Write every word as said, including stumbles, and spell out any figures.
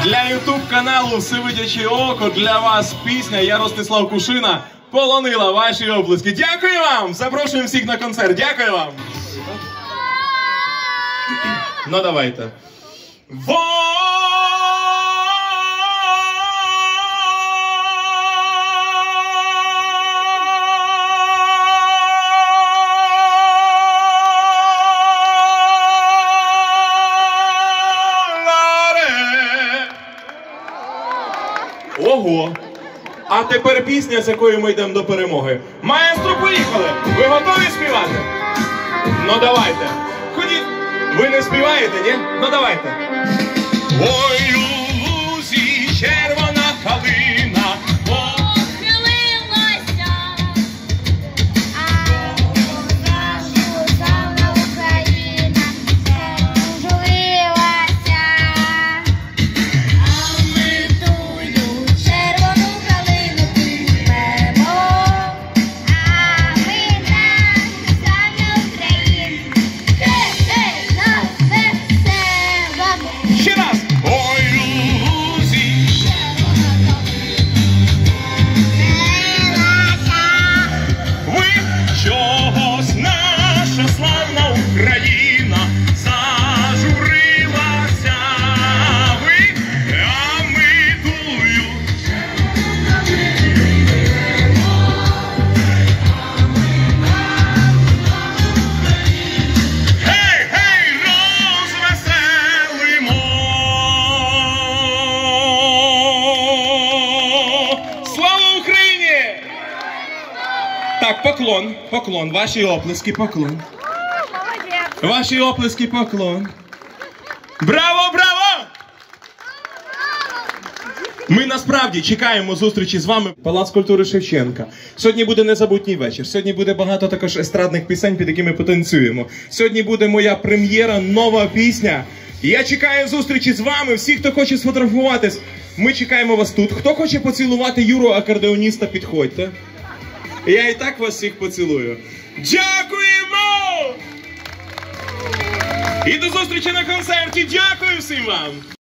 Для ютуб каналу «Всевидяче око» для вас пісня «Я Ростислав Кушина» «Полонила». Ваші оплески. Дякую вам! Запрошуємо всіх на концерт. Дякую вам! Ну давайте. Во! Ого! А тепер пісня, з якою ми йдемо до перемоги. Маестро, поїхали! Ви готові співати? Ну давайте. Ходіть. Ви не співаєте, ні? Ну давайте. Ой, у лузі червона калина похилилася, а нашу славна Україна журилася. А ми тую червону калину піднімемо, а ми нашу славну Україну. Хе-хе, нас веселимо. Ще раз! Ой, у лузі ви чогось наша славна Україна зажурилася. Ви, а ми тую. Гей, гей, розвеселимо. Слава Україні! Так, поклон, поклон, ваші оплески, поклон. Ваші оплески, поклон. Браво, браво! Ми насправді чекаємо зустрічі з вами в Палац культури Шевченка. Сьогодні буде незабутній вечір. Сьогодні буде багато також естрадних пісень, під якими потанцюємо. Сьогодні буде моя прем'єра, нова пісня. Я чекаю зустрічі з вами. Всі, хто хоче сфотографуватись, ми чекаємо вас тут. Хто хоче поцілувати Юру акордеоніста, підходьте. Я і так вас всіх поцілую. Дякуємо! І до зустрічі на концерті. Дякую всім вам!